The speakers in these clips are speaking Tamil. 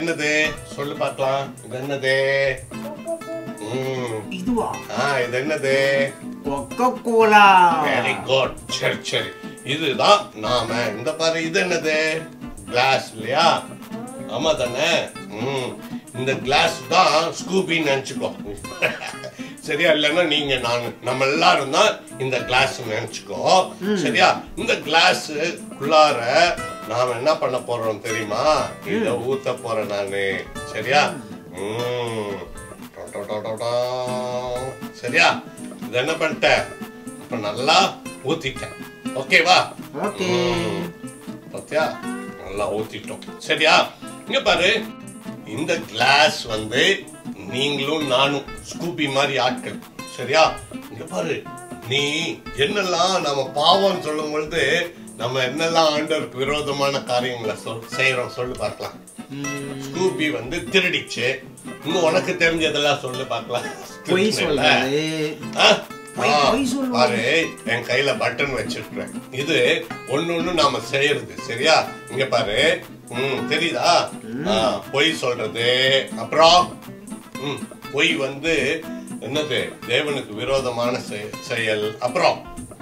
என்னது சொல்லு பார்க்கலாம். இது என்னது? இதுவா? இது என்னது? கொக்கோகோலா. Very good. சரி சரி, இதுதான் நாம இந்த பாரு. இது என்னது? கிளாஸ் இல்லையா? ஆமா தானே? இந்த கிளாஸ் தான் ஸ்கூபின்னு நினைச்சுக்கோ. சரியா? இல்லைன்னா நீங்க நம்ம எல்லாரும் தான் இந்த கிளாஸ் நினைச்சுக்கோ. சரியா? இந்த கிளாஸ் குள்ளார நாம என்ன பண்ண போறோம் தெரியுமா? இத ஊத்த போறேன் நானு. சரியா? சரியா? இது என்ன பண்ணிட்டேன்? இப்ப நல்லா ஊத்திட்டேன். ஓகேவா? பாத்தியா? நல்லா ஊத்திட்டோம். சரியா? இங்க பாரு, இந்த கிளாஸ் வந்து நீங்களும் நானும் ஸ்கூபி மாதிரி ஆட்கள். சரியா? இங்க பாரு, நீ என்னெல்லாம் நம்ம பாவம் சொல்லும் பொழுது நம்ம என்னெல்லாம் ஆண்டவருக்கு விரோதமான காரியங்களை செய்யறோம் சொல்லு பார்க்கலாம். ஸ்கூபி வந்து திருடிச்சு. இன்னும் உனக்கு தெரிஞ்சதெல்லாம் சொல்லு பார்க்கலாம். பாரு, என் கையில பட்டன் வச்சிருக்கேன். இது ஒண்ணு நாம செய்யறது. சரியா? இங்க பாரு, தெரியுதா? பொய் சொல்றது. அப்புறம் பொய் வந்து என்னது? தேவனுக்கு விரோதமான செயல். அப்புறம்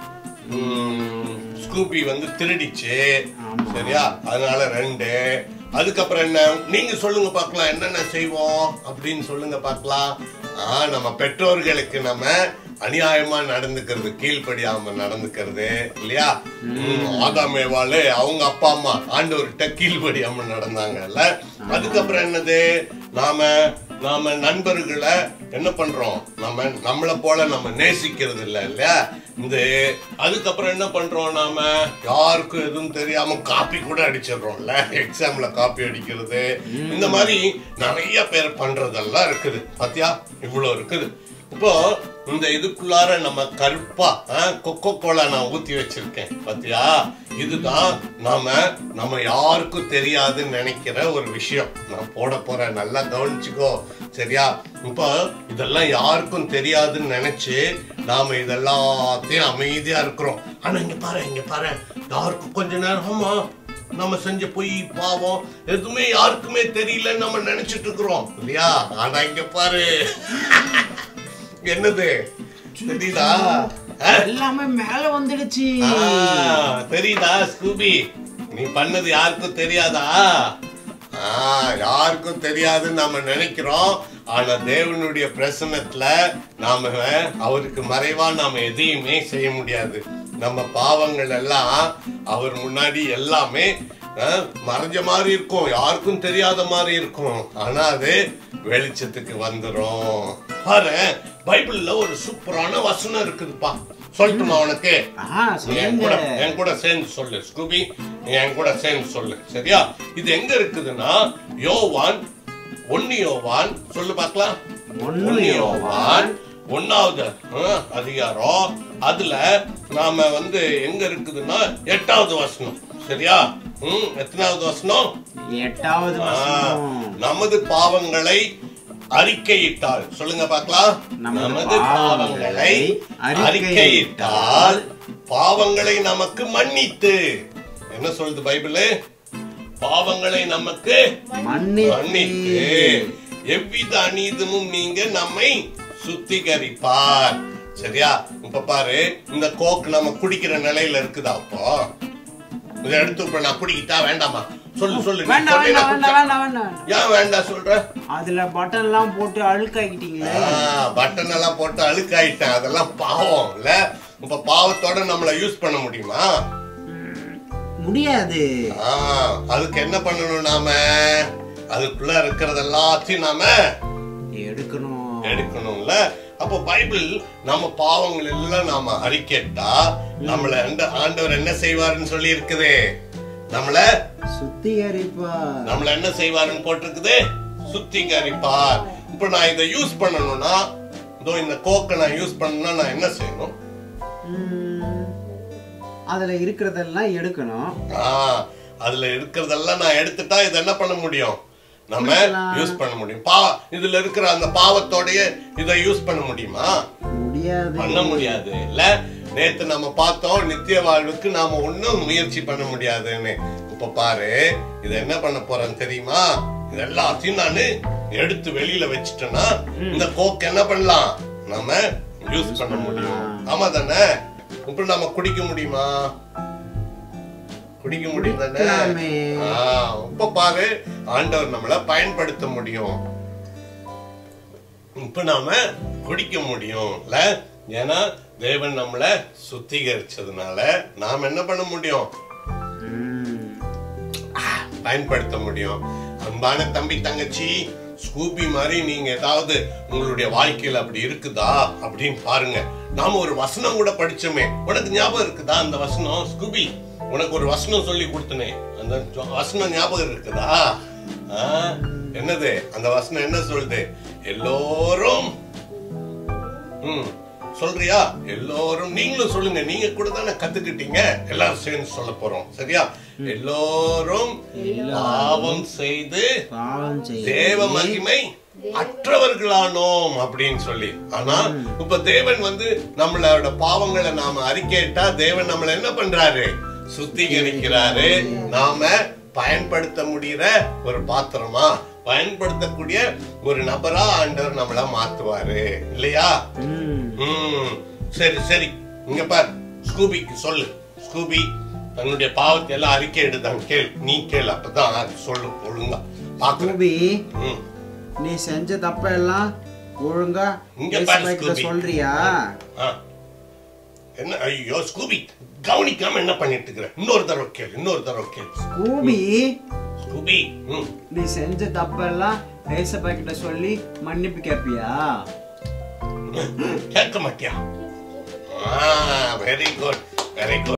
ஸ்கூபி வந்து திருடிச்சு. சரியா? அதனால 2. அதுக்கப்புறம் என்ன? நீங்க சொல்லுங்க பார்க்கலாம், என்னென்ன செய்வோம் அப்படின்னு சொல்லுங்க பார்க்கலாம். நம்ம பெற்றோர்களுக்கு நம்ம அநியாயமா நடந்துக்கிறது, கீழ்படியாம நடந்துக்கிறது இல்லையா? ஆதாம் ஏவாளு அவங்க அப்பா அம்மா ஆண்டவர்கிட்ட கீழ்படியாம நடந்தாங்கல்ல. அதுக்கப்புறம் என்னது? நாம நண்பர்களை என்ன பண்றோம்? நம்மள போல நம்ம நேசிக்கிறது இல்லையா? அதுக்கப்புறம் என்ன பண்றோம்? நாம யாருக்கும் எதுவும் தெரியாம காப்பி கூட அடிச்சிடறோம்ல. எக்ஸாம்ல காப்பி அடிக்கிறது. இந்த மாதிரி நிறைய பேர் பண்றதெல்லாம் இருக்குது. பாத்தியா? இவ்வளவு இருக்குது. இப்போ இந்த இதுக்குள்ளார நம்ம கருப்பா கொக்கோகோலா நான் ஊத்தி வச்சிருக்கேன். பாத்தியா? இதுதான் நம்ம யாருக்கும் தெரியாதுன்னு நினைக்கிற ஒரு விஷயம் நான் போட போறேன். நல்லா கவனிச்சுக்கோ. சரியா? இப்போ இதெல்லாம் யாருக்கும் தெரியாதுன்னு நினைச்சு நாம இதெல்லாத்தையும் அமைதியா இருக்கிறோம். ஆனா இங்க பாரு, யாருக்கும் கொஞ்ச நேரமா நம்ம செஞ்ச பொய் பாவம் எதுவுமே யாருக்குமே தெரியலன்னு நம்ம நினைச்சிட்டு இருக்கிறோம் இல்லையா? ஆனா இங்க பாரு, என்னது தெரியுதா? எல்லாமே மேல வந்துடுச்சு. தெரியுதா ஸ்கூபி? நீ பண்ணது யாருக்கும் தெரியாதா? யாருக்கும் தெரியாதுன்னு நாம நினைக்கிறோம். ஆனா தேவனுடைய பிரசன்னத்துல நாம அவருக்கு மறைவா நாம எதையுமே செய்ய முடியாது. நம்ம பாவங்கள் எல்லாம் அவர் முன்னாடி எல்லாமே மறைஞ்ச மாதிரி இருக்கும், யாருக்கும் தெரியாத மாதிரி இருக்கும். ஆனா அது வெளிச்சத்துக்கு வந்துரும். பாரு, பைபிள்ல ஒரு சூப்பரான வசனம் இருக்குதுப்பா. சொல்லட்டுமா உனக்கு? என் கூட சேர்ந்து சொல்லு ஸ்கூபி, என் கூட சேர்ந்து சொல்லு. சரியா? இது எங்க இருக்குதுன்னா யோவான் 1 யோவான் சொல்லு பார்க்கலாம். 1 யோவான் 1வது அதிகாரம். அதுல நாம வந்து எங்க இருக்குதுன்னா 8வது வசனம். சரியா? எத்தனாவது வசனம்? 8வது வசனம். நமது பாவங்களை அறிக்கையிட்டால் சொல்லுங்க பார்க்கலாம். நமது பாவங்களை அறிக்கையிட்டால் பாவங்களை நமக்கு மன்னித்து, என்ன சொல்லுது பைபிள்? பாவங்களை நமக்கு மன்னித்து எவ்வித அநீதமும் நீங்க நம்மை சுத்திகரிப்பார். சரியா? இப்ப பாரு, இந்த கோக் நம்ம குடிக்கிற நிலையில இருக்குதா? அப்போ இதை எடுத்து இப்ப நான் குடிக்கிட்டா வேண்டாமா? சொல்லு. ஏன் வேண்டாம் சொல்ற? அதுல பட்டன் எல்லாம் போட்டு அழுக்காக்கிட்டீங்களே. பட்டன் எல்லாம் போட்டு அழுக்காயிட்டேன். அதெல்லாம் பாவம் இல்ல? இப்ப பாவத்தோட நம்மள யூஸ் பண்ண முடியுமா? முடியாது. அதுக்கு என்ன பண்ணணும்? நாம அதுக்குள்ள இருக்கிறது எல்லாத்தையும் நாம எடுக்கணும்ல. அப்போ பைபிள் நம்ம பாவங்கள் எல்லாம் நாம அறிக்கைட்டா நம்மள ஆண்டவர் என்ன செய்வாருன்னு சொல்லி இருக்குது? நம்மள சுத்திகரிப்பார். நம்மள என்ன செய்வாருன்னு போட்டிருக்குது? சுத்திகரிப்பார். இப்ப நான் இதை யூஸ் பண்ணணும்னா, இந்த கோக்கை நான் யூஸ் பண்ணணும்னா நான் என்ன செய்யணும்? அதுல இருக்கிறதெல்லாம் எடுக்கணும். அதுல இருக்கிறதெல்லாம் நான் எடுத்துட்டா இதை என்ன பண்ண முடியும்? நம்ம யூஸ் பண்ண முடியும். இதுல இருக்கிற அந்த பாவத்தோடைய இதை யூஸ் பண்ண முடியுமா? பண்ண முடியாது இல்ல? நேத்து நம்ம பார்த்தோம், நித்திய வாழ்வுக்கு நாம ஒன்னும் முயற்சி பண்ண முடியாதுன்னு. இப்ப பாரு, இத என்ன பண்ண போறேன்னு தெரியுமா? இது எல்லாத்தையும் நானு எடுத்து வெளியில வச்சுட்டேன்னா இந்த கோக் என்ன பண்ணலாம், நம்ம யூஸ் பண்ண முடியும். ஆமா தானே? இப்ப நம்ம குடிக்க முடியுமா? குடிக்க முடியும் தானே? இப்ப பாரு, ஆண்டவர் நம்மள பயன்படுத்த முடியும். இப்ப நாம குடிக்க முடியும்ல, ஏன்னா தேவன் நம்மள சுத்திகரிச்சதுனால நாம என்ன பண்ண முடியும், பயன்படுத்த முடியும். அன்பான தம்பி தங்கச்சி, ஸ்கூபி மாதிரி நீங்க ஏதாவது உங்களுடைய வாழ்க்கையில அப்படி இருக்குதா அப்படின்னு பாருங்க. நாம ஒரு வசனம் கூட படிச்சோமே, உனக்கு ஞாபகம் இருக்குதா அந்த வசனம்? ஸ்கூபி, உனக்கு ஒரு வசனம் சொல்லி கொடுத்தனே, அந்த வசனம் ஞாபகம் இருக்குதா? என்னது அந்த வசனம்? என்ன சொல்லுது? எல்லோரும் சொல்றியா? எல்லோரும் நீங்களும் சொல்லுங்க. நீங்க கூட தானே கத்துக்கிட்டீங்க. எல்லாரும் சேர்ந்து சொல்ல போறோம், சரியா? எல்லோரும் பாவம் செய்து தேவ மகிமை அற்றவர்களானோம் அப்படின்னு சொல்லி. ஆனா இப்ப தேவன் நம்மளோட பாவங்களை நாம அறிக்கையிட்டா தேவன் நம்மள என்ன பண்றாரு? சுத்திகரிக்கிறாரு. நாம பயன்படுத்த முடியற ஒரு பாத்திரமா, பயன்படுத்தக்கூடிய ஒரு நபரா ஆண்டவர் நம்மள மாத்துவாரு, இல்லையா? சரி சரி, இங்க பார், ஸ்கூபிக்கு சொல்லு. ஸ்கூபி தன்னுடைய பாவத்தை எல்லாம் அறிக்கை எடுத்தான். கேள், நீ கேள், அப்பதான் சொல்லு ஒழுங்கா. ஸ்கூபி, நீ செஞ்ச தப்ப எல்லாம் ஒழுங்கா சொல்றியா? என்ன? ஐயோ ஸ்கூபி, கவனிக்காம என்ன பண்ணிட்டு இருக்கிற? இன்னொரு தடவை கேள், இன்னொரு தடவை கேள். ஸ்கூபி, ஸ்கூபி, நீ செஞ்ச தப்பெல்லாம் ஏசப்பா கிட்ட சொல்லி மன்னிப்பு கேட்பியா? கேட்க மாட்டியா? Very good, very good.